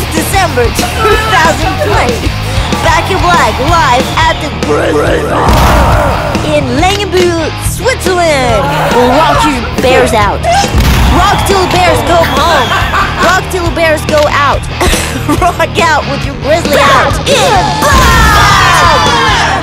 December 2020. Back in Black, live at the Grizzly in Langenbühl, Switzerland. We'll rock your bears out. Rock till the bears go home. Rock till the bears go out. Rock out with your Grizzly out in Black!